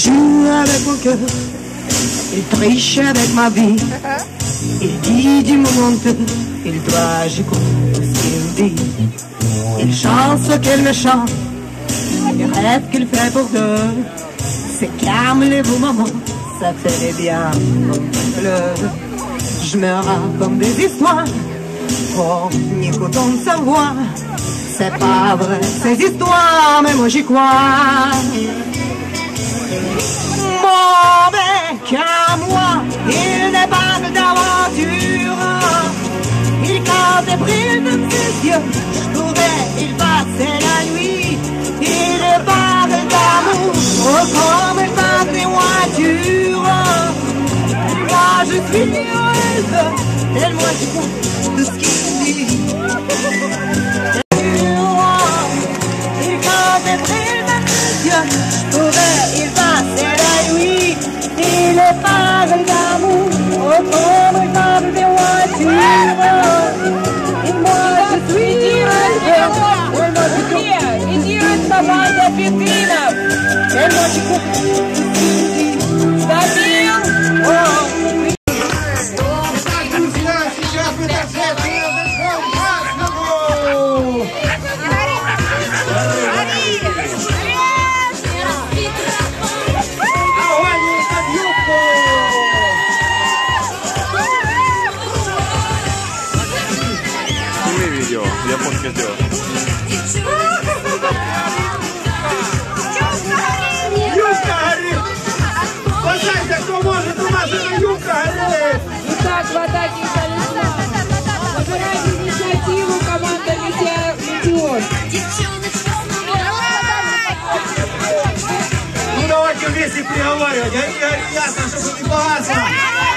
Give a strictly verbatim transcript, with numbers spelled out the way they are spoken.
joue avec mon cœur, il triche avec ma vie. Il dit du moment que il doit, j'écoute ce qu'il dit. Il chante ce qu'elle me chante, il rêve qu'il fait pour deux. C'est calme les beaux moments, ça fait bien mon pleur. Je me rends comme des histoires, en écoutant sa voix. C'est pas vrai ces histoires, mais moi j'y crois. Mon bec à moi, il n'est pas d'aventure. Il casse et brille de ses yeux, je pourrais il passer la nuit. Il est parle d'amour, oh comme il passe des voitures. Moi je suis heureuse, et moi je crois de ce qu'il dit. Il casse et brille de ses yeux, je pourrais il passer la nuit. Il est parle d'amour, oh comme il parle des voitures. Et moi je suis heureuse. Команда Петинов. Стабил. Друзья, сейчас мы торжественно зажжем красного. Огонь под юбку. Сними видео, японка сделала. Юбка горит! Спасайте, кто может, у нас эта юбка горит! Итак, вода не залезла. Собирайте инициативу, команда «Метеор». Ну давайте вместе приговаривать, а не ясно, чтобы не погасла.